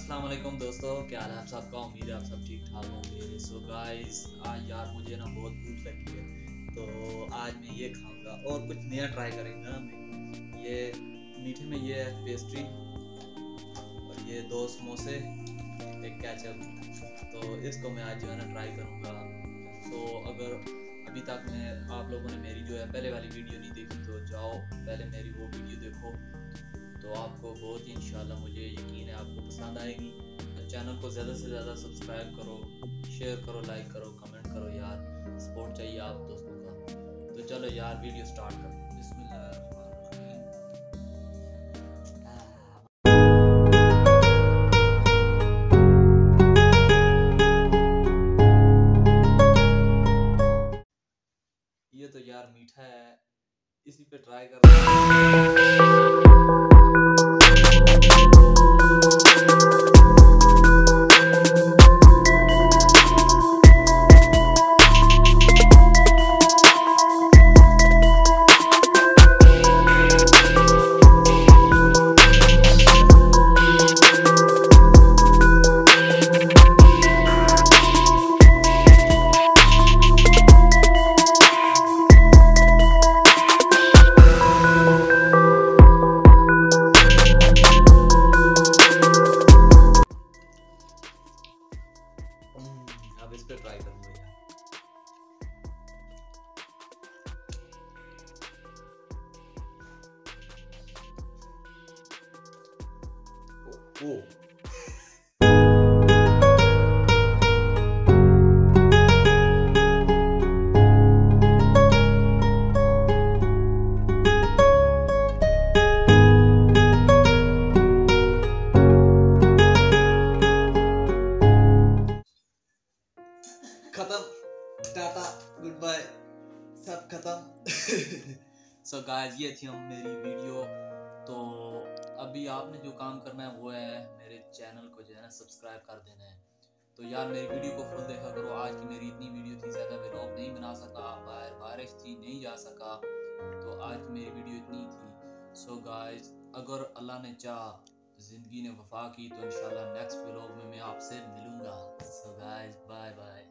अस्सलाम वालेकुम दोस्तों, क्या हाल है आप सबका। उम्मीद है आप सब ठीक ठाक होंगे। सो गाइस, आज यार मुझे ना बहुत भूख लगी है, तो आज मैं ये खाऊंगा और कुछ नया ट्राई करेंगे ना। मैं ये मीठे में ये है पेस्ट्री और ये 2 समोसे, एक केचप, तो इसको मैं आज जो है ना ट्राई करूँगा। तो अगर अभी तक आप लोगों ने मेरी जो है पहले वाली वीडियो नहीं देखी तो जाओ पहले मेरी वो वीडियो देखो, तो आपको बहुत ही इंशाल्लाह मुझे यकीन है आपको पसंद आएगी। तो चैनल को ज़्यादा से ज़्यादा सब्सक्राइब करो, शेयर करो, लाइक करो, कमेंट करो यार, सपोर्ट चाहिए आप दोस्तों का। तो चलो यार वीडियो स्टार्ट करो। ये तो यार मीठा है, इसी पे ट्राई कर रहा हूँ। अब इस पे ट्राई करूंगा यार। ओ खत्म, टाटा, गुड बाय, सब खत्म। सो गाइस, ये थी मेरी वीडियो। तो अभी आपने जो काम करना है वो है मेरे चैनल को जो है ना सब्सक्राइब कर देना है। तो यार मेरी वीडियो को फुल देखा करो। आज की मेरी इतनी वीडियो थी, ज़्यादा व्लॉग नहीं बना सका, बारिश थी नहीं जा सका, तो आज की मेरी वीडियो इतनी थी। सो गाइस, अगर अल्लाह ने चाह, ज़िंदगी ने वफा की, तो इंशाल्लाह नेक्स्ट व्लॉग में मैं आपसे मिलूँगा। So guys, bye bye.